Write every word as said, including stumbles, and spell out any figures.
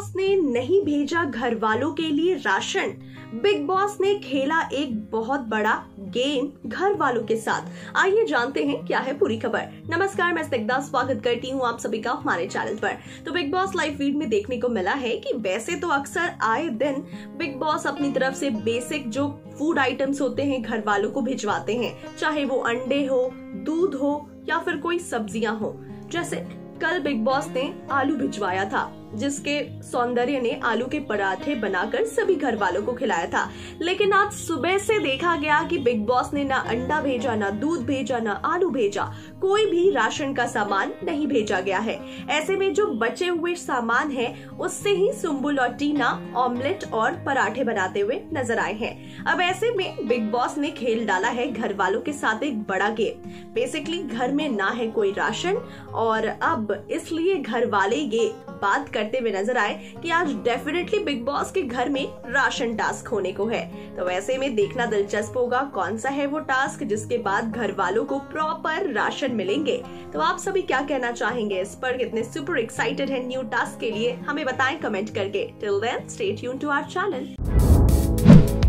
Boss ने नहीं भेजा घर वालों के लिए राशन। बिग बॉस ने खेला एक बहुत बड़ा गेम घर वालों के साथ। आइए जानते हैं क्या है पूरी खबर। नमस्कार, मैं स्निग्धा स्वागत करती हूँ आप सभी का हमारे चैनल पर। तो बिग बॉस लाइव फीड में देखने को मिला है कि वैसे तो अक्सर आए दिन बिग बॉस अपनी तरफ से बेसिक जो फूड आइटम्स होते हैं घर वालों को भिजवाते हैं, चाहे वो अंडे हो, दूध हो या फिर कोई सब्जियां हो। जैसे कल बिग बॉस ने आलू भिजवाया था, जिसके सौंदर्य ने आलू के पराठे बनाकर सभी घर वालों को खिलाया था। लेकिन आज सुबह से देखा गया कि बिग बॉस ने ना अंडा भेजा, ना दूध भेजा, ना आलू भेजा, कोई भी राशन का सामान नहीं भेजा गया है। ऐसे में जो बचे हुए सामान है उससे ही सुम्बुल और टीना ऑमलेट और पराठे बनाते हुए नजर आए हैं। अब ऐसे में बिग बॉस ने खेल डाला है घर वालों के साथ एक बड़ा गेम। बेसिकली घर में ना है कोई राशन और अब इसलिए घर वाले ये बात करते हुए नजर आए कि आज डेफिनेटली बिग बॉस के घर में राशन टास्क होने को है। तो वैसे में देखना दिलचस्प होगा कौन सा है वो टास्क जिसके बाद घर वालों को प्रॉपर राशन मिलेंगे। तो आप सभी क्या कहना चाहेंगे इस पर? कितने सुपर एक्साइटेड हैं न्यू टास्क के लिए? हमें बताएं कमेंट करके। Till then stay tuned to our channel.